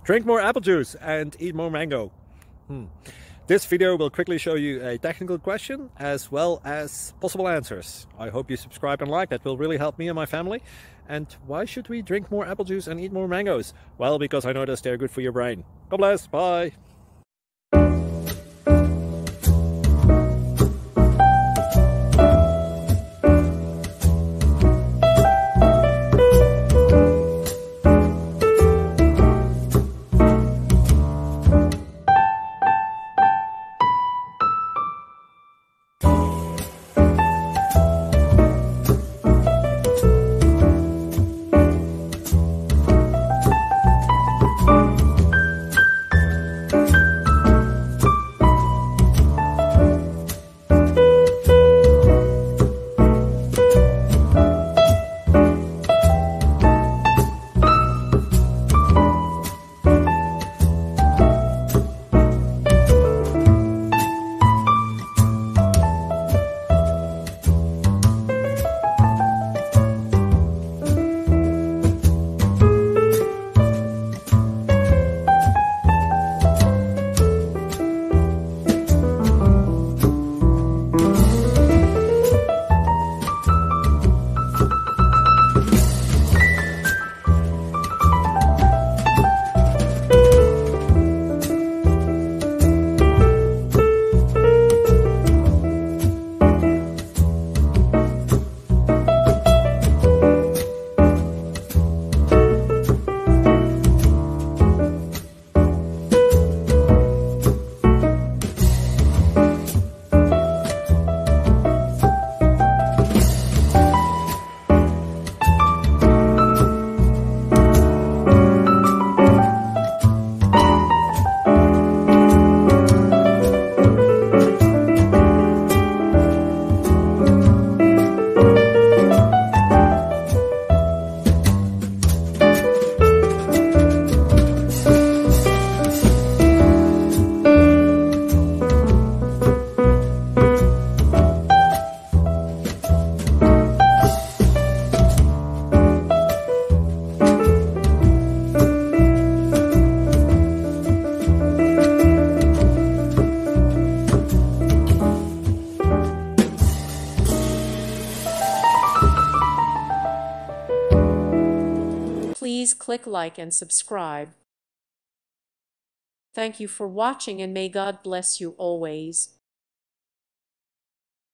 Drink more apple juice and eat more mango. This video will quickly show you a technical question as well as possible answers. I hope you subscribe and like, that will really help me and my family. And why should we drink more apple juice and eat more mangoes? Well, because I noticed they're good for your brain. God bless, bye! Please click like and subscribe. Thank you for watching and may God bless you always.